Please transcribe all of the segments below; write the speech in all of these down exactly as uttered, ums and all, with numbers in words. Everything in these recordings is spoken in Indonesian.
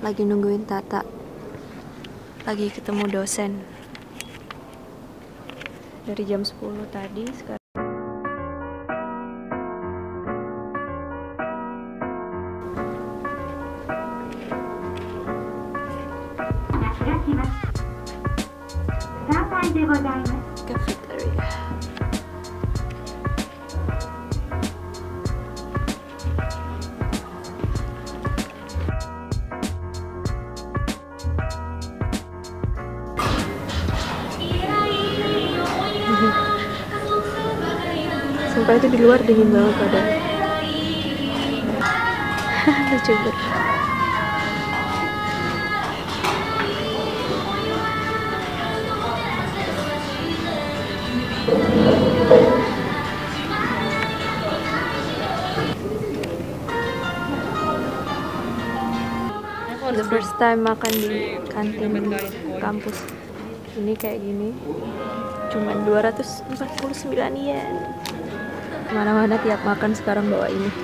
lagi nungguin Tata, lagi ketemu dosen dari jam sepuluh tadi. Sekarang cafeteria. Sumpah itu di luar dingin banget padahal. Lucu banget. The first time makan di kantin kampus ini kayak gini cuman dua ratus empat puluh sembilan yen. Kemana-mana tiap makan sekarang bawa ini.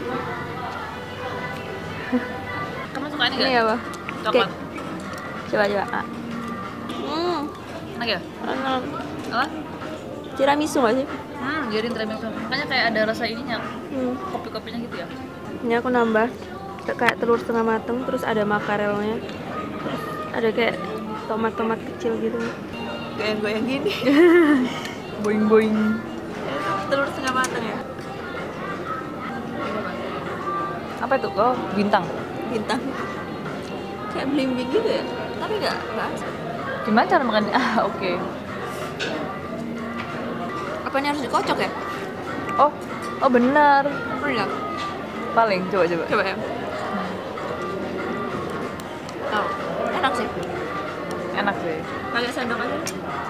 Kamu suka ini Ini nggak? apa? Coklat. Coba coba. Ah. Hmm, Enak ya? enak. Apa? Tiramisu nggak sih? Hmm, jadi tiramisu. Makanya kayak ada rasa ininya, Hmm. kopi-kopinya gitu ya. Ini aku nambah kayak telur setengah mateng, terus ada makarelnya, terus ada kayak tomat-tomat kecil gitu, goyang-goyang gini. Boing-boing. Telur setengah mateng ya. Apa itu? Oh, bintang. Bintang. Kayak belimbing gitu ya, tapi nggak nggak asam. Gimana cara makannya? Ah, oke. Okay. Apa ini harus dikocok ya? Oh, oh benar. Benar. Paling coba-coba. Coba ya. Oh, enak sih. Enak sih. Pakai sendok aja.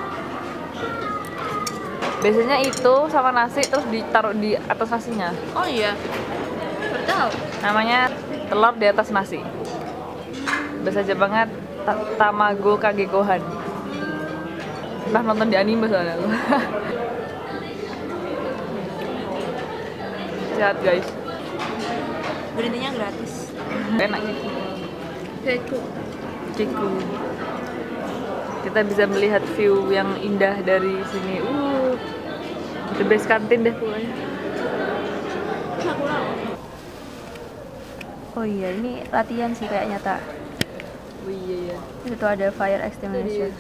Biasanya itu sama nasi terus ditaruh di atas nasinya. Oh iya. Baru tahu. Namanya telur di atas nasi. Biasa aja banget. Ta- Tamago Kage Gohan. Pernah nonton di anime soalnya. Sehat guys. Green tea-nya gratis. Enak gitu. Keku. Ciku. Kita bisa melihat view yang indah dari sini. Uh, the best kantin deh pokoknya. Oh iya, ini latihan sih kayaknya tak. Oh iya ya. Itu ada fire extinguisher.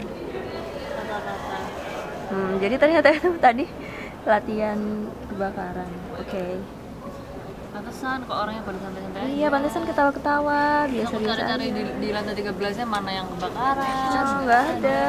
Hmm, jadi ternyata itu tadi latihan kebakaran. Oke. Okay. Pantesan kok orangnya pada santai-santai. Iya, pantesan ketawa-ketawa, biasa-biasa. Cari-cari aja. di, di lantai tiga belasnya mana yang kebakaran. Oh, nggak ada.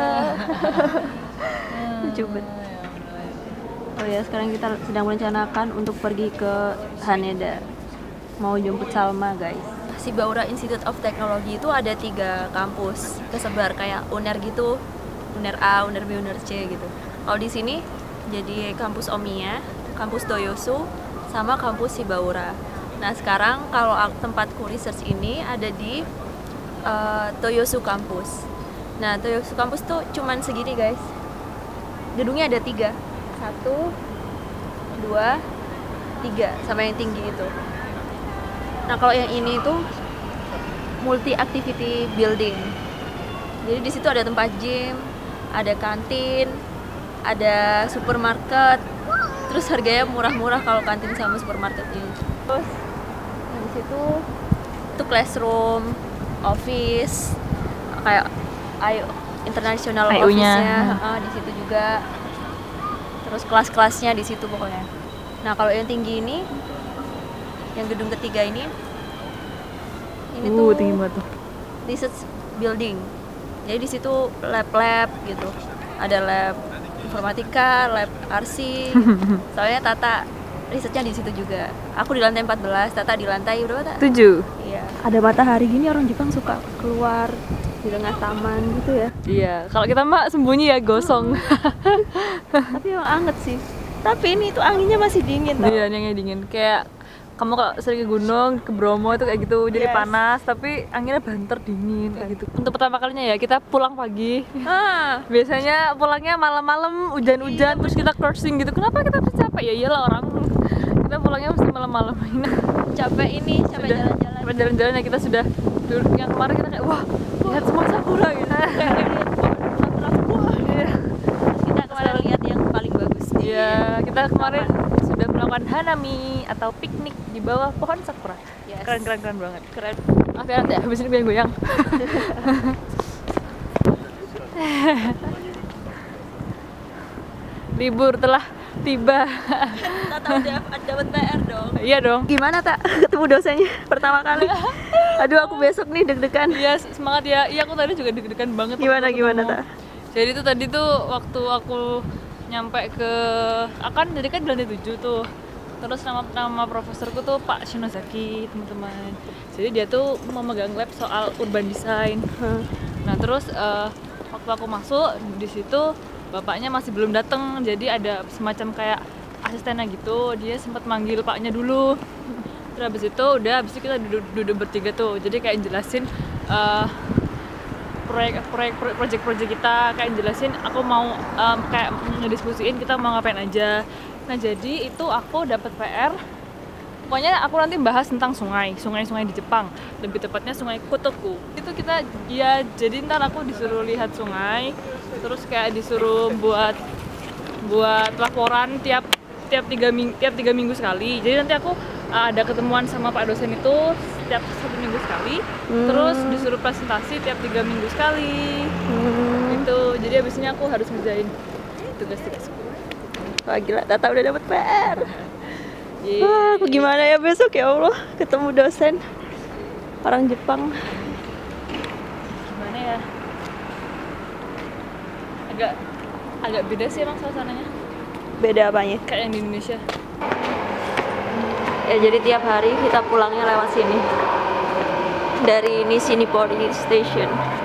Lucu banget. Oh ya, sekarang kita sedang merencanakan untuk pergi ke Haneda. Mau jemput Salma, guys. Shibaura Institute of Technology itu ada tiga kampus tersebar kayak U N E R gitu, U N E R A, U N E R B, U N E R C gitu. Kalau di sini jadi kampus Omiya, kampus Toyosu, sama kampus Shibaura. Nah sekarang kalau tempatku research ini ada di uh, Toyosu kampus. Nah Toyosu kampus tuh cuman segini guys. Gedungnya ada tiga, satu, dua, tiga, sama yang tinggi itu. Nah kalau yang ini tuh multi activity building. Jadi di situ ada tempat gym, ada kantin, ada supermarket. Terus harganya murah-murah kalau kantin sama supermarketnya. Terus nah di situ itu classroom, office, kayak I O international I O-nya. office-nya uh, di situ juga. Terus kelas-kelasnya di situ pokoknya. Nah kalau yang tinggi ini, yang gedung ketiga ini, ini Uh, tuh tinggi banget tuh. research building. Jadi di situ lab-lab gitu. Ada lab informatika, lab R C. Soalnya Tata risetnya di situ juga. Aku di lantai empat belas, Tata di lantai berapa, Tak? Tujuh. Iya. Ada matahari gini orang Jepang suka keluar di tengah taman gitu ya. Iya, kalau kita mah sembunyi ya gosong. Tapi emang anget sih. Tapi ini tuh anginnya masih dingin tau. Iya, yang dingin. Kayak kamu kalau sering ke gunung, ke Bromo itu kayak gitu, jadi Yes. panas, tapi anginnya banter dingin kayak gitu. Untuk pertama kalinya ya kita pulang pagi. Ah, Biasanya pulangnya malam-malam, hujan-hujan, terus kita crossing gitu. Kenapa kita mesti capek? Ya iyalah orang. Kita pulangnya mesti malam-malam. capek ini, capek Sudah. jalan-jalan Sampai jalan-jalannya kita sudah dulu, yang kemarin kita kayak wah lihat semua sakura gitu. Kayak lihat sakura semua. Iya. Terus kita kemarin lihat yang paling bagus. Iya, kita kemarin sudah melakukan hanami atau piknik di bawah pohon sakura. Yes. Keren keren keren banget. Keren. Maaf ya nanti habis ini goyang-goyang. Libur telah tiba. Tata udah dapat P R dong. Iya dong. Gimana tak ketemu dosennya pertama kali? Aduh aku besok nih deg-degan. Iya semangat ya. Iya aku tadi juga deg-degan banget. Gimana waktu gimana ketemu. tak? Jadi tuh tadi tuh waktu aku nyampe ke akan jadi kan di lantai tujuh tuh. Terus nama nama profesorku tuh Pak Shinozaki teman-teman. Jadi dia tuh memegang lab soal urban design. Hmm. Nah terus uh, waktu aku masuk di situ bapaknya masih belum datang, jadi ada semacam kayak asistennya gitu. Dia sempat manggil paknya dulu. Terus habis itu udah habis itu kita duduk, duduk bertiga tuh. Jadi kayak jelasin uh, proyek proyek proyek-proyek kita, kayak jelasin aku mau um, kayak ngediskusiin kita mau ngapain aja. Nah jadi itu aku dapat P R. Pokoknya aku nanti bahas tentang sungai, sungai-sungai di Jepang. Lebih tepatnya sungai Kotoku. Itu kita ya jadi ntar aku disuruh lihat sungai, terus kayak disuruh buat buat laporan tiap tiap tiga minggu tiap tiga minggu sekali. Jadi nanti aku uh, ada ketemuan sama Pak dosen itu setiap satu minggu sekali. Hmm. Terus disuruh presentasi tiap tiga minggu sekali. Hmm. Gitu. Jadi abisnya aku harus ngerjain tugas-tugasku. Wah gila, Tata udah dapet P R. Yeah. Wah, aku gimana ya besok ya Allah ketemu dosen orang Jepang. Gimana ya? Agak agak beda sih emang suasananya. Beda apanya? Kayak yang di Indonesia. Ya jadi tiap hari kita pulangnya lewat sini. Dari Nishinipori Station.